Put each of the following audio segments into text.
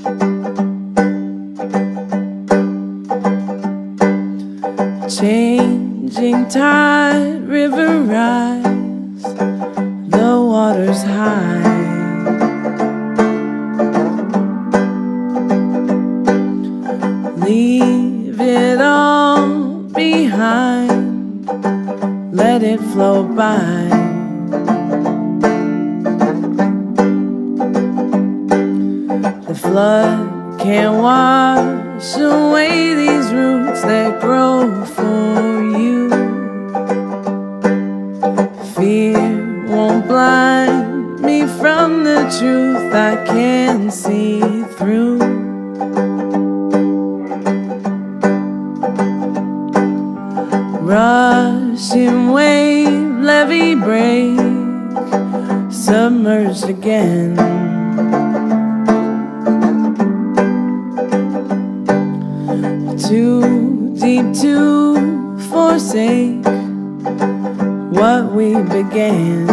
Changing tide, river rise, the water's high. Leave it all behind, let it flow by. The flood can't wash away these roots that grow for you. Fear won't blind me from the truth I can see through. Rushing wave, levee break, submerged again. Too deep to forsake what we began.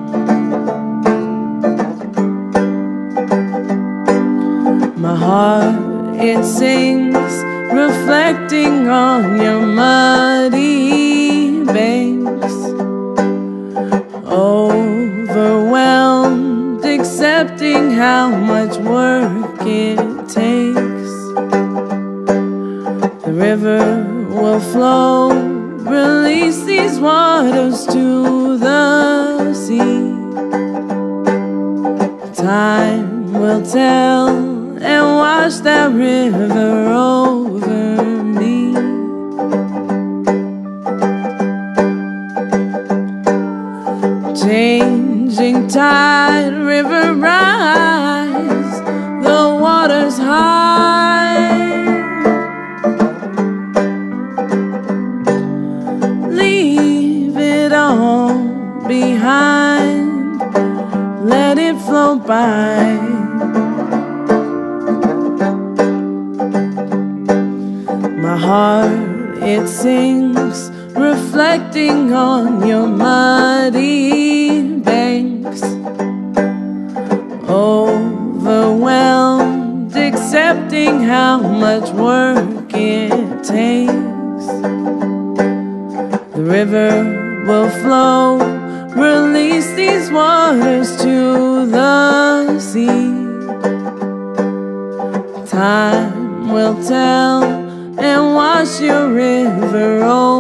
My heart, it sings, reflecting on your muddy banks. Overwhelmed, accepting how much work it takes. The river will flow, release these waters to the sea. Time will tell and wash that river over me. Changing tide, river rise, the water's high. Leave it all behind, let it flow by. My heart, it sings, reflecting on your muddy banks. Overwhelmed, accepting how much work it takes. The river will flow, release these waters to the sea. Time will tell and wash your river over.